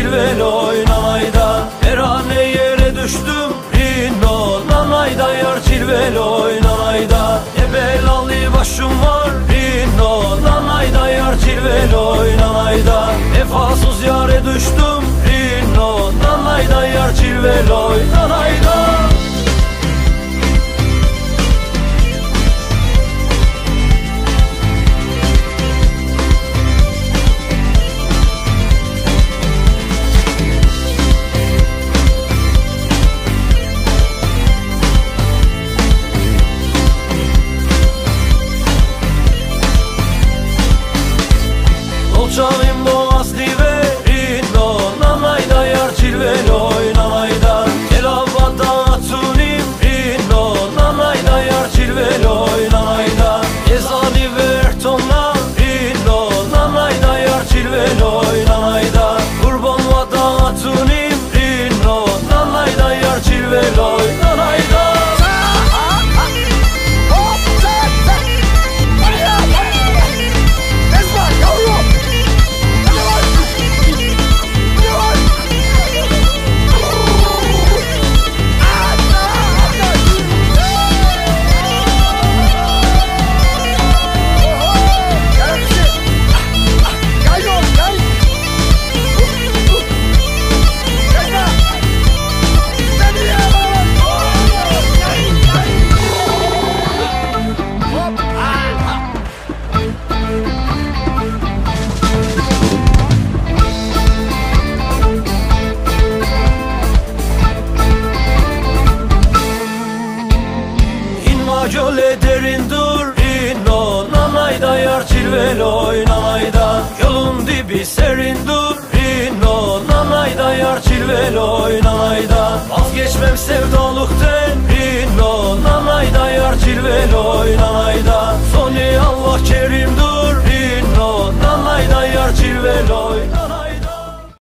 cilveloy nanayda. Her an yere düştüm rinno nanayda, yar cilveloy nanayda. Ne belalı başım var rinno nanayda, yar cilveloy nanayda. Vefasız yare düştüm rinno nanayda, yar cilveloy nanayda. Olçağım boğaz diverino nanayda, yar cilveloy nanayda. Gelabada atunim rino nanayda, yar cilveloy nanayda. Ezani vertonla rino nanayda, yar cilveloy nanayda. Kurban vada atunim rino nanayda, yar cilveloy nanayda. Göle derindur ino nanayda, yar cilveloy nanayda. Yolun dibi serindur ino nanayda, yar cilveloy nanayda. Vazgeçmem sevdalıkten ino nanayda, yar cilveloy nanayda. Soni Allah kerimdur ino nanayda, yar cilveloy nanayda.